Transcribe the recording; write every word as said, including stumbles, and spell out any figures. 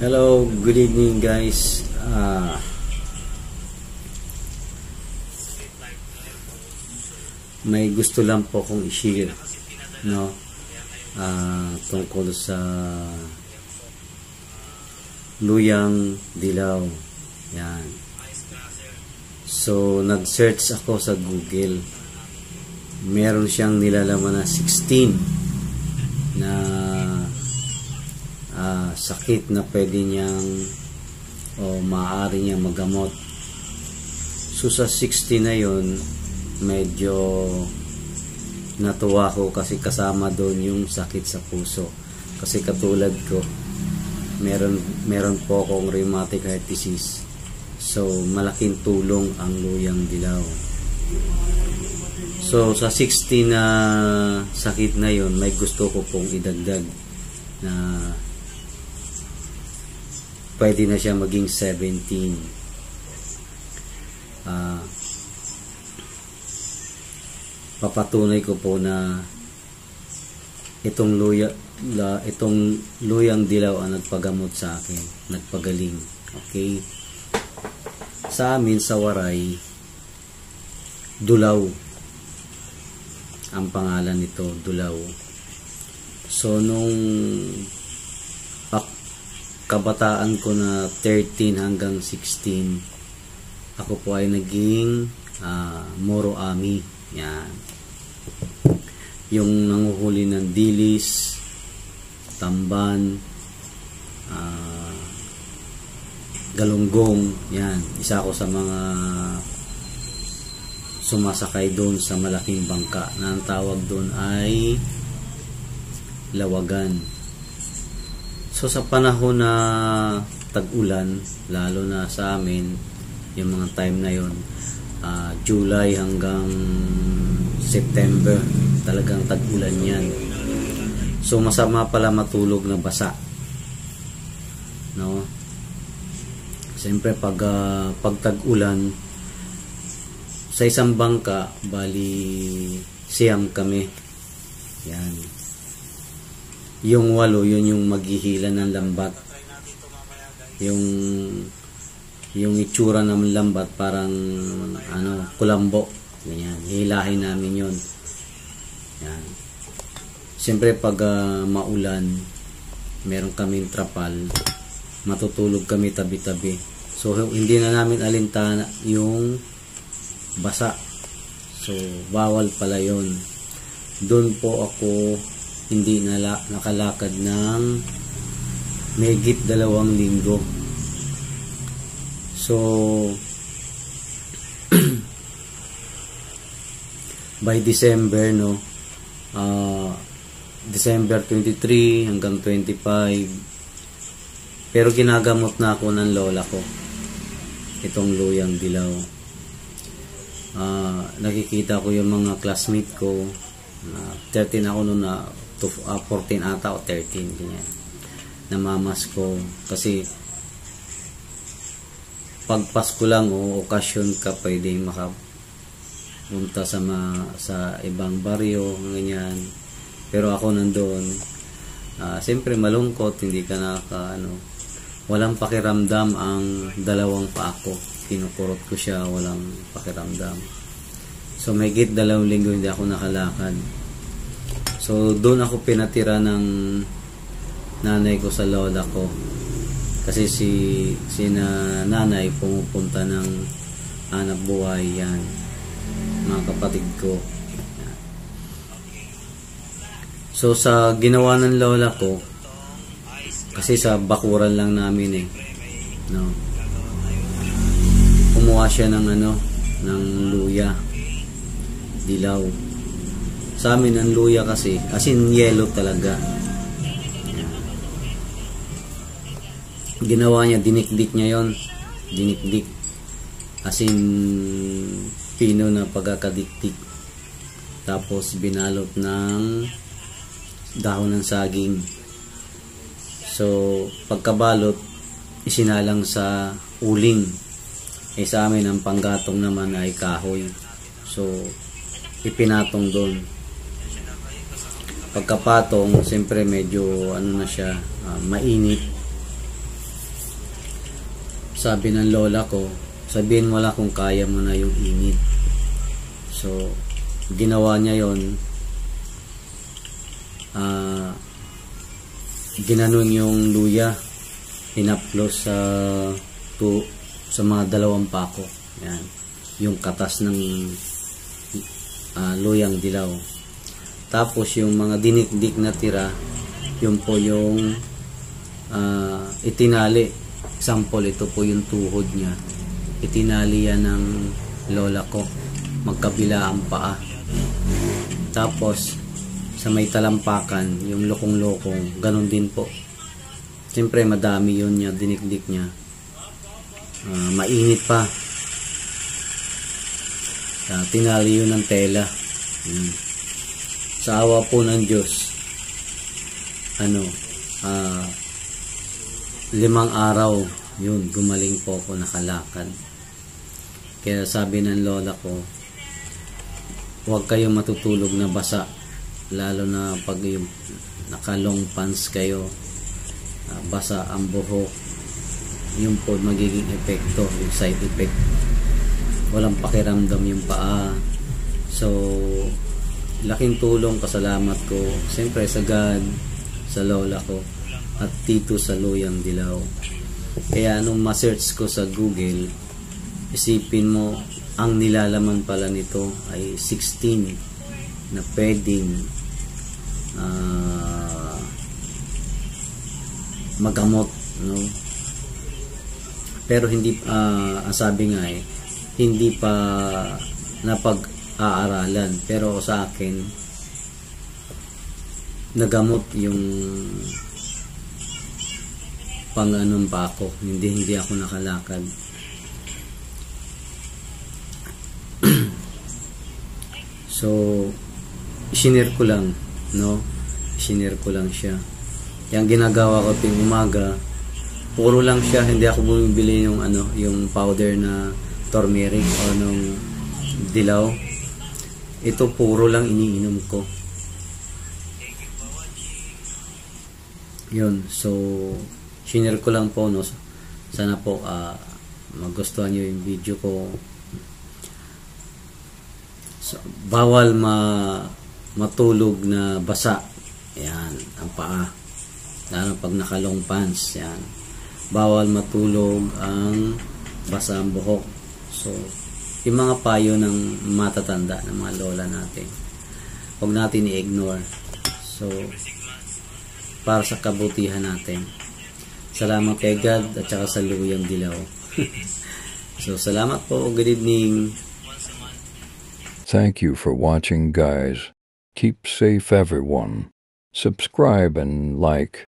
Hello, good evening guys. Uh, may gusto lang po kong i-share, no? Uh, tungkol sa luyang dilaw. Yan. So, nag-search ako sa Google. Meron siyang nilalaman na sixteen na Uh, sakit na pwede niyang o maaari niyang magamot. So sa sixteen na yun, medyo natuwa ko kasi kasama doon yung sakit sa puso. Kasi katulad ko, meron, meron po akong rheumatic heart disease. So malaking tulong ang luyang dilaw. So sa sixteen na sakit na yun, may gusto ko pong idagdag na pwede na siya maging seventeen. Uh, papatunay ko po na itong luya, la, itong luyang dilaw ang nagpagamot sa akin, nagpagaling. Okay? Sa amin sa Waray, Dulaw ang pangalan nito, Dulaw. So nung kabataan ko na thirteen hanggang sixteen, ako po ay naging uh, Moro Ami. Yan. Yung nanguhuli ng dilis, tamban, uh, galunggong. Yan. Isa ako sa mga sumasakay doon sa malaking bangka na ang tawag doon ay lawagan. So sa panahon na tag-ulan, lalo na sa amin, yung mga time na yon, uh, July hanggang September, talagang tag-ulan yan. So masama pala matulog na basa. No? Siyempre pag, uh, pag tag-ulan, sa isang bangka, bali siyam kami. Yan. Yung walo, yun yung maghihila ng lambat. Yung yung itsura ng lambat parang ano, kulambo. Ganyan. Hilahin namin yun. Yan. Siyempre pag uh, maulan, meron kaming trapal, matutulog kami tabi-tabi. So hindi na namin alintana yung basa. So bawal pala yun. Doon po ako hindi nala, nakalakad ng mahigit dalawang linggo. So by December, no, uh, December twenty-three hanggang twenty-five, pero ginagamot na ako ng lola ko itong luyang dilaw. Uh, nakikita ko yung mga classmate ko, uh, thirteen ako noon na uh, fourteen ata o thirteen, ganyan, namamas ko kasi pag Pasko lang o okasyon ka pwede makapunta sa, ma, sa ibang baryo, ganyan, pero ako nandoon, uh, siyempre malungkot, hindi ka naka ano, walang pakiramdam ang dalawang pa ako, kinukurot ko siya, walang pakiramdam. So may git dalawang linggo hindi ako nakalakad. So doon ako pinatira ng nanay ko sa lola ko. Kasi si si na, nanay pumupunta ng hanap buhay, yan, mga kapatid ko. Yan. So sa ginawa ng lola ko, kasi sa bakuran lang namin eh, no, kumuha siya ng ano, ng luya dilaw. Sa amin ang luya kasi as in yellow talaga. Yan. Ginawa niya, dinikdik niya yon, dinikdik as in pino na pagkakadiktik, tapos binalot ng dahon ng saging. So pagkabalot, isinalang sa uling. Eh sa amin ang panggatong naman ay kahoy, so ipinatong doon. Pagkapatong, siyempre medyo ano na siya, uh, mainit. sabi ng lola ko, sabihin mo lang kung kaya mo na yung init. So, ginawa niya yon. Ah, ginanon yung luya, hinaplos sa to, sa mga dalawang pako. Yan. Yung katas ng uh, luyang dilaw. Tapos yung mga dinikdik na tira, yun po yung uh, itinali. Example, ito po yung tuhod niya. Itinali yan ng lola ko. Magkabila ang paa. Tapos, sa may talampakan, yung lokong-lokong, ganun din po. Siyempre, madami yun niya, dinikdik niya. Uh, mainit pa. Uh, tinali yun ng tela. Hmm. Sa awa po ng Diyos, ano, uh, limang araw, yun, gumaling po ako, nakalakad. Kaya sabi ng lola ko, huwag kayong matutulog na basa. Lalo na pag yung naka-long pants kayo, uh, basa ang buhok, yung po magiging epekto, yung side effect. Walang pakiramdam yung paa. So, laking tulong, pasalamat ko siyempre sa God, sa lola ko, at dito sa Luyang Dilaw. Kaya nung ma-search ko sa Google, isipin mo, ang nilalaman pala nito ay sixteen na pwedeng uh, magamot, no? Pero hindi, uh, ang sabi nga eh, hindi pa napag-aaralan. Pero sa akin, nagamot yung pang-anon pa ako. Hindi, hindi ako nakalakad. So, isinir ko lang, no? Isinir ko lang siya. Yung ginagawa ko ting umaga, puro lang siya, hindi ako bumibili yung ano, yung powder na turmeric o nung dilaw. Ito puro lang iniinom ko. Yun, so share ko lang po, no. Sana po uh, magustuhan niyo yung video ko. So, bawal ma matulog na basa. Yan, ang paa. Lalo pag naka-long pants, yan. Bawal matulog ang basa ang buhok. So, yung mga payo ng matatanda, ng mga lola natin, huwag natin i-ignore. So, para sa kabutihan natin. Salamat kay God at saka sa Luyang Dilaw. So, salamat po. Good evening. Thank you for watching, guys. Keep safe, everyone. Subscribe and like.